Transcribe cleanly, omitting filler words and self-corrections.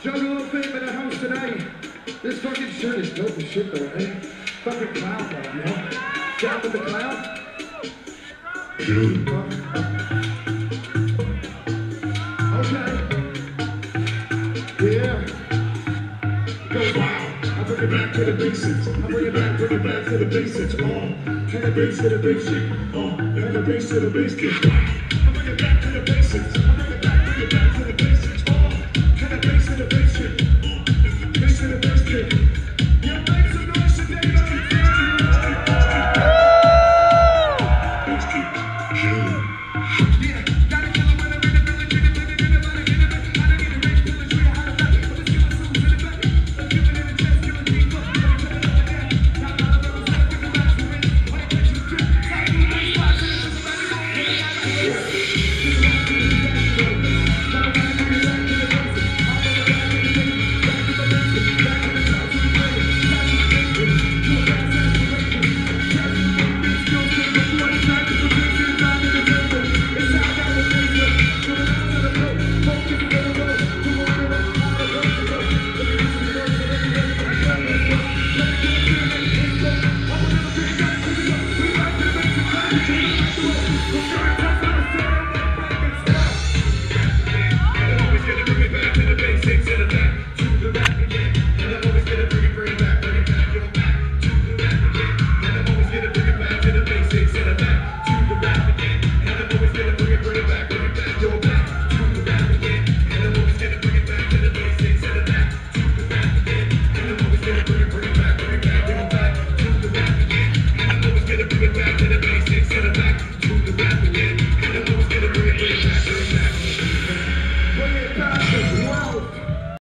Juggle theme in the house today. This fucking shirt is dope as shit though, eh? Fucking cloud though, you know? Down with the cloud? Dude. Okay. Yeah. Go wow. I bring it back to the basics. I bring it back to the basics. And the bass to the basic. And the bass to the base kick.